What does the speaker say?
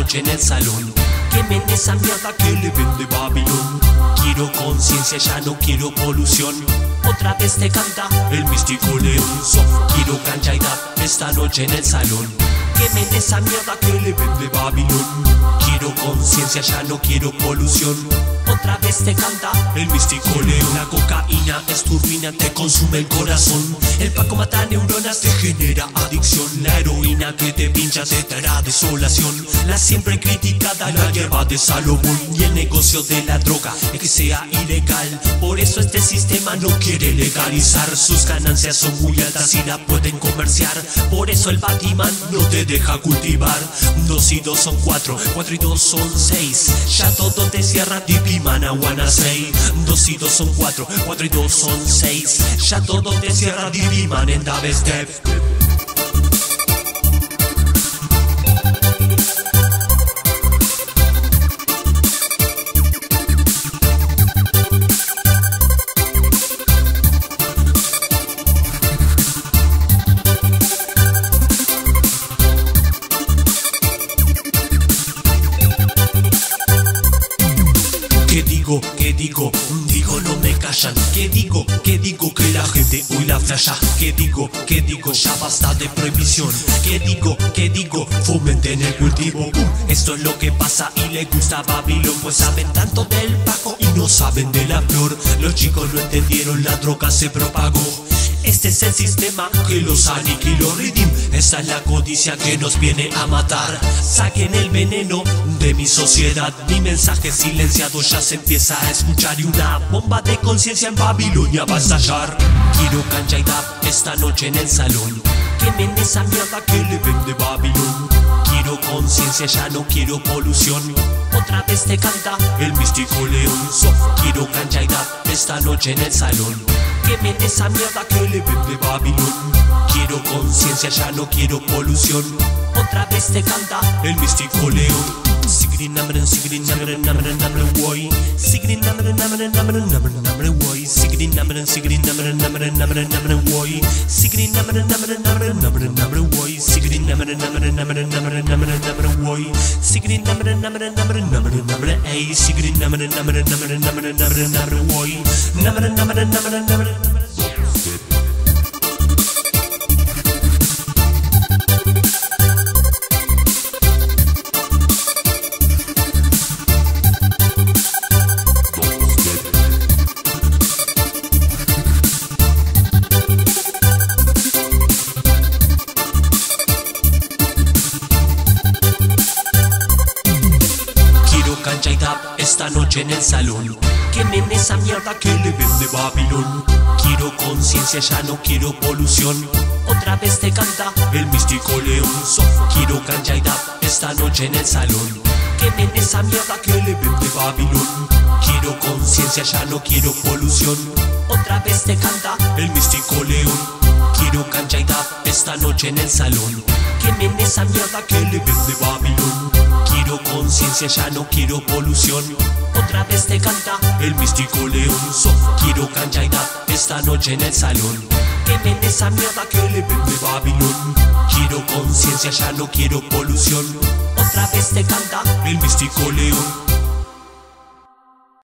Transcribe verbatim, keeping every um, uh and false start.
noche en el salón. Quemen esa mierda que le vende Babilón. Quiero conciencia, ya no quiero polución. Otra vez te canta el místico León. Quiero cancha y dab esta noche en el salón. Quemen esa mierda que le vende Babilón. Quiero conciencia, ya no quiero polución. Otra vez te canta el místico León. La cocaína es turbina, te consume el corazón. El paco mata neuronas, te genera adicción. La heroína que te pincha te traerá desolación. La siempre criticada la hierba de Salomón. Y el negocio de la droga es que sea ilegal. Por eso este sistema no quiere legalizar. Sus ganancias son muy altas y la pueden comerciar. Por eso el Batman no te deja cultivar. Dos y dos son cuatro, cuatro y dos son seis. Ya todo te cierra, tipi mana wanna say. Dos y dos son cuatro, cuatro y dos son seis. Ya todo te cierra, tipi man en da step. ¿Qué digo? ¿Qué digo? Digo no me callan. ¿Qué digo? ¿Qué digo? Que la gente hoy la flasha. ¿Qué digo? ¿Qué digo? Ya basta de prohibición. ¿Qué digo? ¿Qué digo? Fomenten el cultivo. uh, Esto es lo que pasa y le gusta a Babilón. Pues saben tanto del paco y no saben de la flor. Los chicos no entendieron, la droga se propagó. Este es el sistema que los aniquiló. Redeem, esa es la codicia que nos viene a matar. Saquen el veneno de mi sociedad. Mi mensaje silenciado ya se empieza a escuchar. Y una bomba de conciencia en Babilonia va a estallar. Quiero cancha y dab esta noche en el salón. Quemen esa mierda que le vende Babilón. Quiero conciencia, ya no quiero polución. Otra vez te canta el místico León. Quiero cancha y dab esta noche en el salón. Quemen esa mierda que le vende Babilón. Quiero conciencia, ya no quiero polución. Otra vez te canta el místico León. Sigrid namre, sigrid namre, namre, namre, woy. Sigrid namre, namre, namre, namre, namre, woy. Sigrid namre, sigrid namre, namre, namre, namre, woy. Sigrid namre, namre, namre, namre, namre, woy. Sigrid namre, namre, namre, namre, namre, namre, woy. Sigrid namre, namre, namre, namre, namre, ey. Sigrid namre, namre, namre, namre, namre, namre, woy. Namre, namre, namre, namre. Cancha y dab esta noche en el salón. Quemen esa mierda que le vende Babilón. Quiero conciencia, ya no quiero polución. Otra vez te canta el místico León. Quiero cancha y dab esta noche en el salón. Quemen esa mierda que le vende Babilón. Quiero conciencia, ya no quiero polución. Otra vez te canta el místico León. Quiero cancha y dab esta noche en el salón. Quemen esa mierda que le vende Babilón. Quiero conciencia, ya no quiero polución. Otra vez te canta el místico León. Quiero cancha y dab esta noche en el salón. Quemen esa mierda que le vende Babilón. Quiero conciencia, ya no quiero polución. Otra vez te canta el místico León.